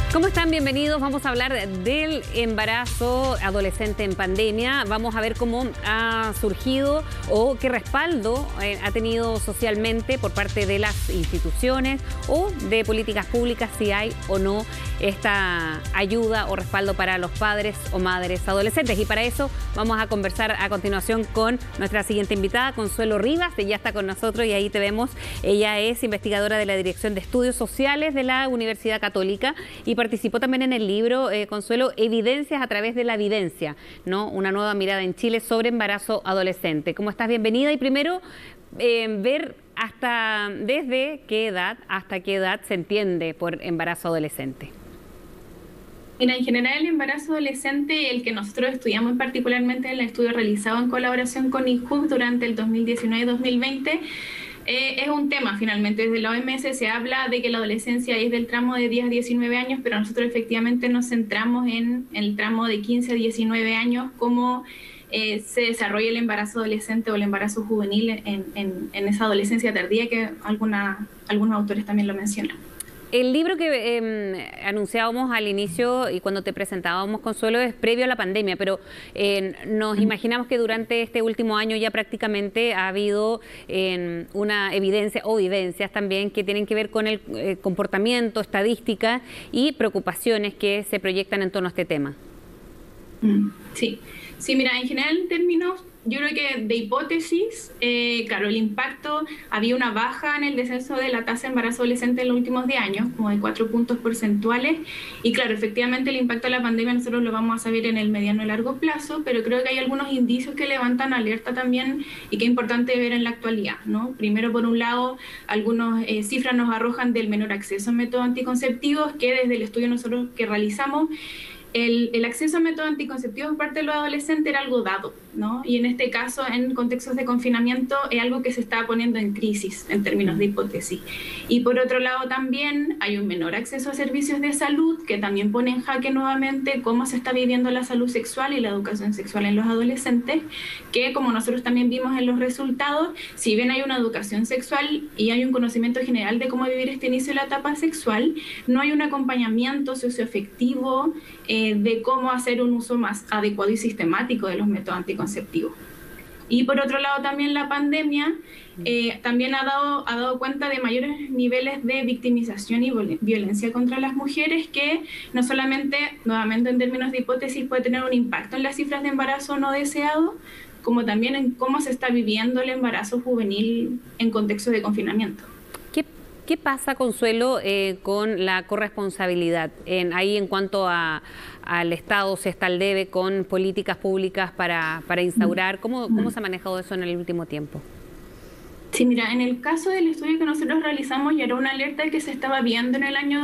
¿Cómo están? Bienvenidos. Vamos a hablar del embarazo adolescente en pandemia. Vamos a ver cómo ha surgido o qué respaldo ha tenido socialmente por parte de las instituciones o de políticas públicas, si hay o no esta ayuda o respaldo para los padres o madres adolescentes. Y para eso vamos a conversar a continuación con nuestra siguiente invitada, Consuelo Rivas. Ella está con nosotros y ahí te vemos. Ella es investigadora de la Dirección de Estudios Sociales de la Universidad Católica y participó también en el libro, Consuelo, Evidencias a través de la evidencia, ¿no? Una nueva mirada en Chile sobre embarazo adolescente. ¿Cómo estás? Bienvenida. Y primero, ver desde qué edad hasta qué edad se entiende por embarazo adolescente. Mira, en general el embarazo adolescente, el que nosotros estudiamos particularmente en el estudio realizado en colaboración con INJUV durante el 2019-2020, es un tema finalmente. Desde la OMS se habla de que la adolescencia es del tramo de 10 a 19 años, pero nosotros efectivamente nos centramos en el tramo de 15 a 19 años, cómo se desarrolla el embarazo adolescente o el embarazo juvenil en esa adolescencia tardía que algunos autores también lo mencionan. El libro que anunciábamos al inicio y cuando te presentábamos, Consuelo, es previo a la pandemia, pero nos imaginamos que durante este último año ya prácticamente ha habido una evidencia o vivencias también que tienen que ver con el comportamiento, estadísticas y preocupaciones que se proyectan en torno a este tema. Sí, mira, en general en términos, yo creo que de hipótesis, claro, el impacto, había una baja en el descenso de la tasa de embarazo adolescente en los últimos 10 años, como de 4 puntos porcentuales, y claro, efectivamente el impacto de la pandemia nosotros lo vamos a saber en el mediano y largo plazo, pero creo que hay algunos indicios que levantan alerta también y que es importante ver en la actualidad, ¿no? Primero, por un lado, algunas cifras nos arrojan del menor acceso a métodos anticonceptivos, que desde el estudio nosotros que realizamos, el acceso a métodos anticonceptivos por parte de los adolescentes era algo dado, ¿no? Y en este caso, en contextos de confinamiento, es algo que se está poniendo en crisis en términos de hipótesis. Y por otro lado también hay un menor acceso a servicios de salud que también pone en jaque nuevamente cómo se está viviendo la salud sexual y la educación sexual en los adolescentes, que como nosotros también vimos en los resultados, si bien hay una educación sexual y hay un conocimiento general de cómo vivir este inicio de la etapa sexual, no hay un acompañamiento socioafectivo de cómo hacer un uso más adecuado y sistemático de los métodos anticonceptivos. Y por otro lado también la pandemia también ha dado cuenta de mayores niveles de victimización y violencia contra las mujeres, que no solamente, nuevamente en términos de hipótesis, puede tener un impacto en las cifras de embarazo no deseado, como también en cómo se está viviendo el embarazo juvenil en contextos de confinamiento. ¿Qué pasa, Consuelo, con la corresponsabilidad ahí en cuanto al Estado se está al debe con políticas públicas para instaurar? ¿Cómo se ha manejado eso en el último tiempo? Sí, mira, en el caso del estudio que nosotros realizamos ya era una alerta que se estaba viendo en el año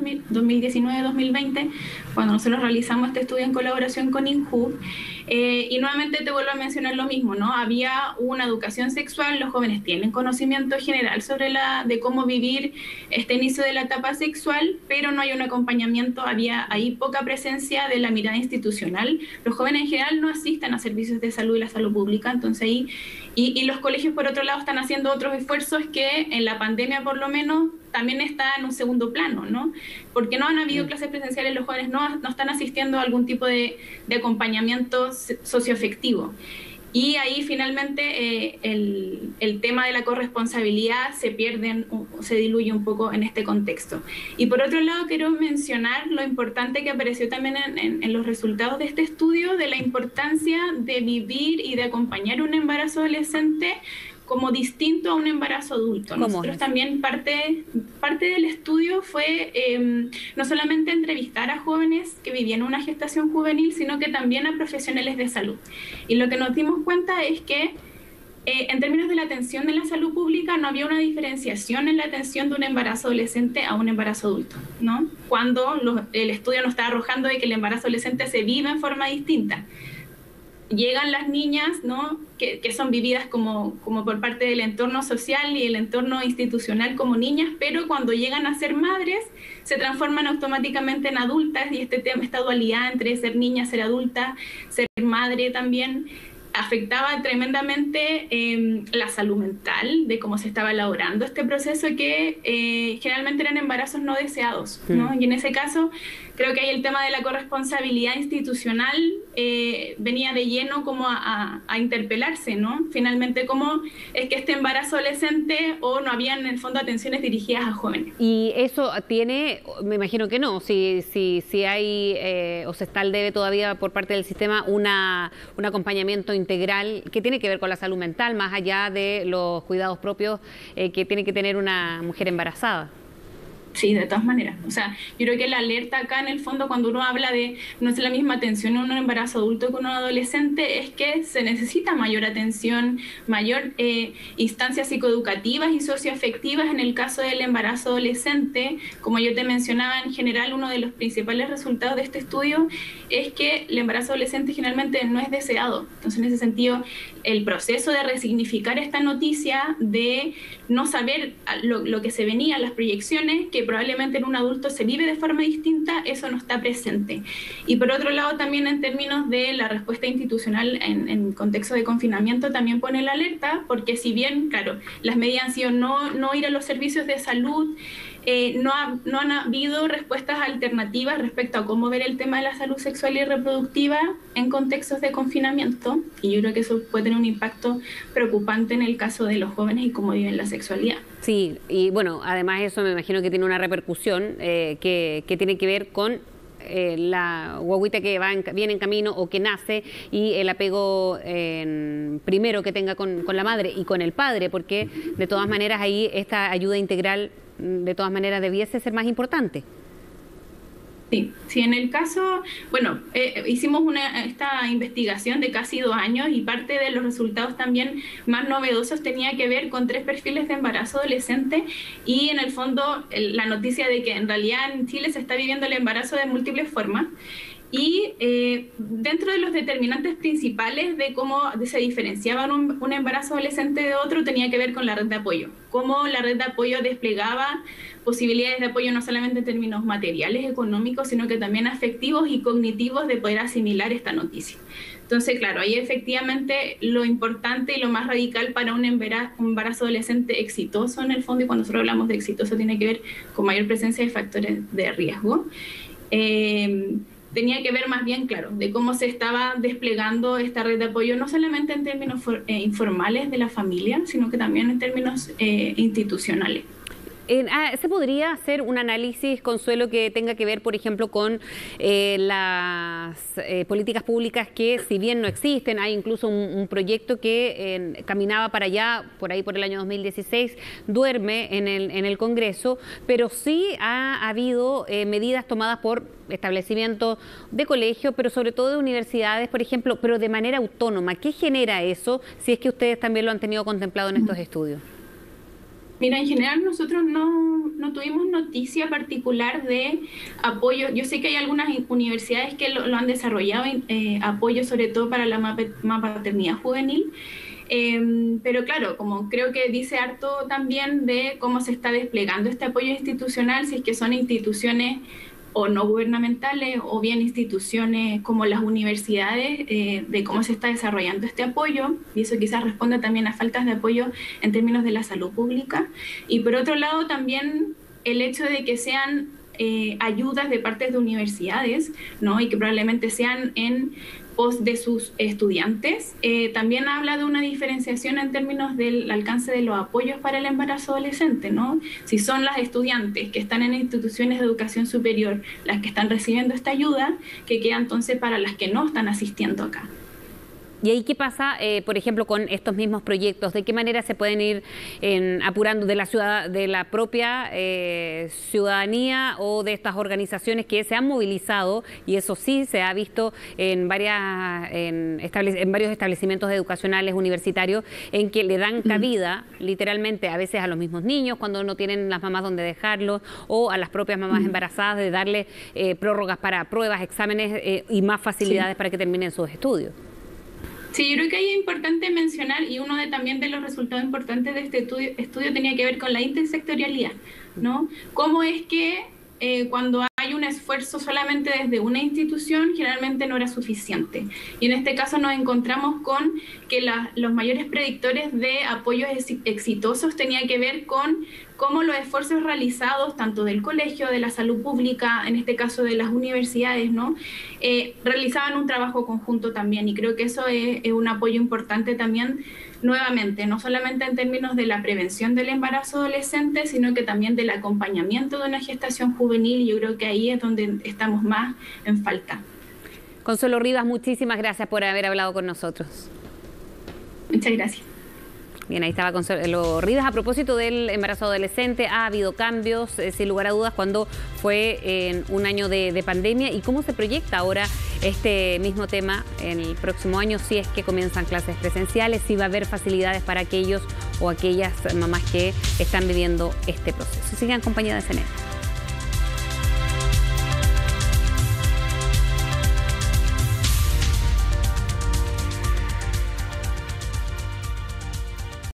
2019-2020, cuando nosotros realizamos este estudio en colaboración con INJUV. Y nuevamente te vuelvo a mencionar lo mismo, ¿no? Había una educación sexual, los jóvenes tienen conocimiento general de cómo vivir este inicio de la etapa sexual, pero no hay un acompañamiento, había ahí poca presencia de la mirada institucional. Los jóvenes en general no asisten a servicios de salud y la salud pública, entonces ahí, y los colegios por otro lado están haciendo otros esfuerzos que en la pandemia por lo menos también está en un segundo plano, ¿no? Porque no han habido clases presenciales, los jóvenes no están asistiendo a algún tipo de acompañamiento socioafectivo. Y ahí finalmente el tema de la corresponsabilidad se diluye un poco en este contexto. Y por otro lado quiero mencionar lo importante que apareció también en los resultados de este estudio, de la importancia de vivir y de acompañar un embarazo adolescente como distinto a un embarazo adulto. Nosotros también parte del estudio fue no solamente entrevistar a jóvenes que vivían una gestación juvenil, sino que también a profesionales de salud. Y lo que nos dimos cuenta es que en términos de la atención de la salud pública no había una diferenciación en la atención de un embarazo adolescente a un embarazo adulto, ¿no? Cuando el estudio nos está arrojando de que el embarazo adolescente se vive en forma distinta. Llegan las niñas, ¿no? que son vividas como por parte del entorno social y el entorno institucional como niñas, pero cuando llegan a ser madres se transforman automáticamente en adultas, y esta dualidad entre ser niña, ser adulta, ser madre también, afectaba tremendamente la salud mental de cómo se estaba elaborando este proceso, que generalmente eran embarazos no deseados, ¿no? Y en ese caso creo que ahí el tema de la corresponsabilidad institucional venía de lleno como a interpelarse, ¿no? Finalmente, cómo es que este embarazo adolescente, o no habían en el fondo atenciones dirigidas a jóvenes. Y eso tiene, me imagino que no, si hay o se está al debe todavía por parte del sistema un acompañamiento integral que tiene que ver con la salud mental, más allá de los cuidados propios que tiene que tener una mujer embarazada. Sí, de todas maneras. O sea, yo creo que la alerta acá en el fondo, cuando uno habla de no es la misma atención en un embarazo adulto que en un adolescente, es que se necesita mayor atención, mayor instancias psicoeducativas y socioafectivas en el caso del embarazo adolescente. Como yo te mencionaba, en general uno de los principales resultados de este estudio es que el embarazo adolescente generalmente no es deseado. Entonces, en ese sentido, el proceso de resignificar esta noticia, de no saber lo que se venía, las proyecciones, que probablemente en un adulto se vive de forma distinta, eso no está presente. Y por otro lado, también en términos de la respuesta institucional en contexto de confinamiento, también pone la alerta, porque si bien, claro, las medidas han sido no ir a los servicios de salud, no han habido respuestas alternativas respecto a cómo ver el tema de la salud sexual y reproductiva en contextos de confinamiento, y yo creo que eso puede tener un impacto preocupante en el caso de los jóvenes y cómo viven la sexualidad. Sí, y bueno, además eso me imagino que tiene una repercusión que tiene que ver con la guaguita que viene en camino o que nace, y el apego primero que tenga con la madre y con el padre, porque de todas maneras ahí esta ayuda integral de todas maneras debiese ser más importante. Sí, en el caso, bueno, hicimos esta investigación de casi 2 años, y parte de los resultados también más novedosos tenía que ver con 3 perfiles de embarazo adolescente, y en el fondo la noticia de que en realidad en Chile se está viviendo el embarazo de múltiples formas. Y dentro de los determinantes principales de cómo se diferenciaba un embarazo adolescente de otro, tenía que ver con la red de apoyo. Cómo la red de apoyo desplegaba posibilidades de apoyo no solamente en términos materiales, económicos, sino que también afectivos y cognitivos, de poder asimilar esta noticia. Entonces, claro, ahí efectivamente lo importante y lo más radical para un embarazo adolescente exitoso, en el fondo, y cuando nosotros hablamos de exitoso tiene que ver con mayor presencia de factores de riesgo, tenía que ver más bien, claro, de cómo se estaba desplegando esta red de apoyo, no solamente en términos informales de la familia, sino que también en términos institucionales. ¿Se podría hacer un análisis, Consuelo, que tenga que ver, por ejemplo, con las políticas públicas que, si bien no existen, hay incluso un proyecto que caminaba para allá, por ahí por el año 2016, duerme en el Congreso, pero sí ha habido medidas tomadas por establecimientos de colegio, pero sobre todo de universidades, por ejemplo, pero de manera autónoma? ¿Qué genera eso, si es que ustedes también lo han tenido contemplado en estos estudios? Mira, en general nosotros no tuvimos noticia particular de apoyo. Yo sé que hay algunas universidades que lo han desarrollado, apoyo sobre todo para la maternidad juvenil, pero claro, como creo que dice harto también de cómo se está desplegando este apoyo institucional, si es que son instituciones o no gubernamentales, o bien instituciones como las universidades, de cómo se está desarrollando este apoyo, y eso quizás responde también a faltas de apoyo en términos de la salud pública. Y por otro lado también el hecho de que sean ayudas de parte de universidades, ¿no? Y que probablemente sean en pos de sus estudiantes, también habla de una diferenciación en términos del alcance de los apoyos para el embarazo adolescente, ¿no? Si son las estudiantes que están en instituciones de educación superior las que están recibiendo esta ayuda, que queda entonces para las que no están asistiendo acá. ¿Y ahí qué pasa, por ejemplo, con estos mismos proyectos? ¿De qué manera se pueden ir apurando de la propia ciudadanía o de estas organizaciones que se han movilizado? Y eso sí se ha visto en varios establecimientos educacionales universitarios, en que le dan cabida literalmente a veces a los mismos niños cuando no tienen las mamás donde dejarlos, o a las propias mamás embarazadas, de darle prórrogas para pruebas, exámenes y más facilidades para que terminen sus estudios. Sí, yo creo que ahí es importante mencionar, y uno también de los resultados importantes de este estudio tenía que ver con la intersectorialidad, ¿no? Cómo es que cuando hay una esfuerzo solamente desde una institución generalmente no era suficiente. Y en este caso nos encontramos con que los mayores predictores de apoyos exitosos tenían que ver con cómo los esfuerzos realizados, tanto del colegio, de la salud pública, en este caso de las universidades, ¿no? Realizaban un trabajo conjunto también, y creo que eso es un apoyo importante también, nuevamente, no solamente en términos de la prevención del embarazo adolescente, sino que también del acompañamiento de una gestación juvenil. Yo creo que ahí es donde estamos más en falta. Consuelo Rivas, muchísimas gracias por haber hablado con nosotros. Muchas gracias. Bien, ahí estaba Consuelo Rivas. A propósito del embarazo adolescente, ha habido cambios, sin lugar a dudas, cuando fue en un año de pandemia, y cómo se proyecta ahora este mismo tema en el próximo año, si es que comienzan clases presenciales, si va a haber facilidades para aquellos o aquellas mamás que están viviendo este proceso. Sigan en compañía de CNN.